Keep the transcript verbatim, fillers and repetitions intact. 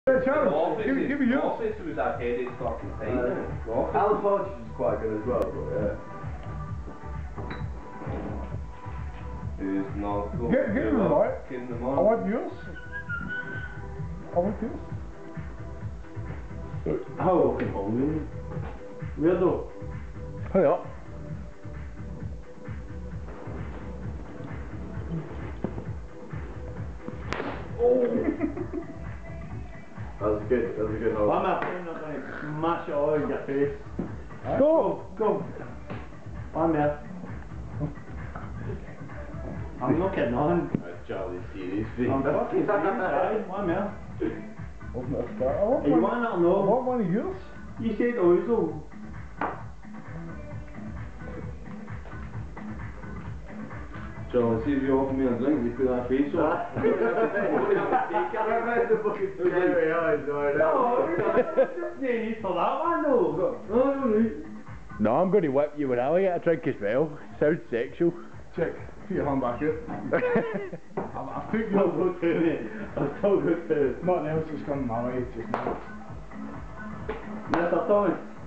Yeah, Charles, give, give me yours. Morpheus was arcade, it's got container. Uh, Alan Partridge is quite good as well, but yeah. Who's not good? Get, get him right. Kidding them I on. want yours. I want yours. How fucking hungry? Weirdo. Hurry up. Oh! That was good, that was a good hold. I'm not going to smash it all in your face. Go! Go! I'm here. I'm not getting on. That's Charlie's serious I'm thing. fucking serious, I'm here. Wasn't it a start? I want Hey, you one. want that or I no? want one of yours. You said Ozo. Charlie, see if you offer me a drink, you put that face on. Scary eyes right now. No need for that one though. No, I'm going to whip you when I get a drink as well. Sounds sexual. Check. Put your hand back here. I, I think I'll you're... go to it. I'll still go to it. Nothing else has come my way just now. Mister Thomas.